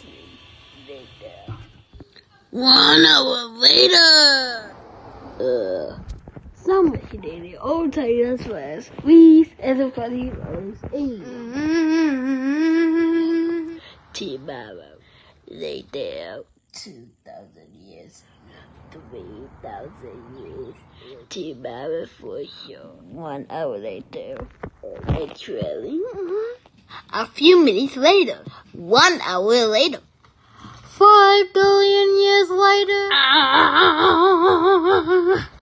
later. 1 hour later. So much later, all Titans was with everybody was 2 hours later. 2,000 years. 3,000 years. 2 hours for sure. 1 hour later. Actually, a few minutes later. 1 hour later. 5 billion years later.